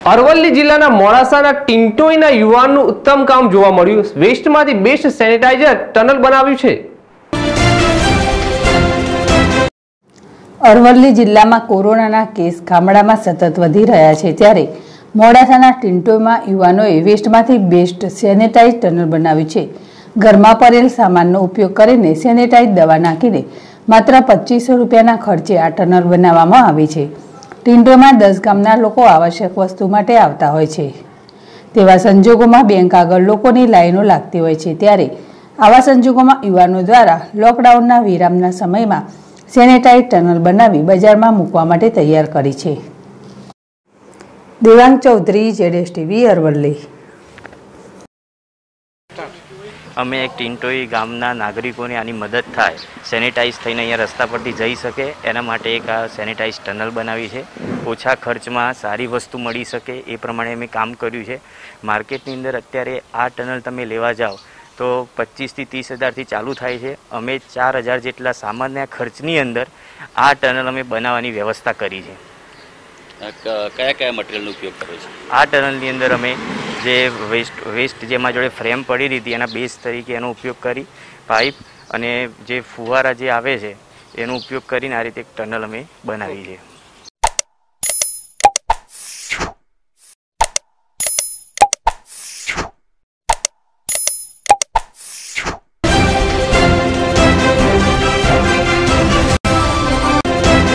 અરવલ્લી જિલ્લાના મોડાસાના ટિન્ટોઈના યુવાનનું ઉત્તમ કામ જોવા મળ્યું। વેસ્ટમાંથી બેસ્ટ સેનિટાઈઝર ટનલ બનાવ્યું છે। અરવલ્લી જિલ્લામાં કોરોનાના કેસ ગામડામાં સતત વધી રહ્યા છે, ત્યારે મોડાસાના ટિન્ટોઈમાં યુવાનોએ વેસ્ટમાંથી બેસ્ટ સેનિટાઈઝ ટનલ બનાવ્યું છે। ઘરમાં પડેલ સામાનનો ઉપયોગ કરીને સેનિટાઈઝ દવા નાખીને માત્ર 2500 રૂપિયાના ખર્ચે આ ટનલ બનાવવામાં આવી છે। ટિન્ટોઈમાં 10 ગામના લોકો આવશ્યક વસ્તુ માટે આવતા હોય છે। તેવા સંજોગોમાં બેંક આગળ લોકોની લાઈનો લાગતી હોય છે, ત્યારે આવા સંજોગોમાં યુવાનો દ્વારા લોકડાઉનના વિરામના સમયમાં સેનિટાઈઝ ટનલ બનાવી બજારમાં મૂકવા માટે તૈયાર કરી છે। દેવાંગ ચૌધરી, ZSTV, અરવલ્લી। અમે એક ટિન્ટોઈ ગામના નાગરિકોને આની મદદ થાય, સેનિટાઈઝ થઈને અહીંયા રસ્તા પરથી જઈ શકે એના માટે એક આ સેનિટાઈઝ ટનલ બનાવી છે। ઓછા ખર્ચમાં સારી વસ્તુ મળી શકે એ પ્રમાણે અમે કામ કર્યું છે। માર્કેટની અંદર અત્યારે આ ટનલ તમે લેવા જાઓ તો 25 થી 30 હજારથી ચાલુ થાય છે। અમે 4000 જેટલા સામાન્ય ખર્ચની અંદર આ ટનલ અમે બનાવવાની વ્યવસ્થા કરી છે। કયા મટીરિયલનો ઉપયોગ કર્યો છે? આ ટનલની અંદર અમે જે વેસ્ટ જેમાં જોડે ફ્રેમ પડી રહી હતી એના બેઝ તરીકે એનો ઉપયોગ કરી પાઇપ અને જે ફુવારા જે આવે છે એનો ઉપયોગ કરીને આ રીતે એક ટનલ અમે બનાવી છે।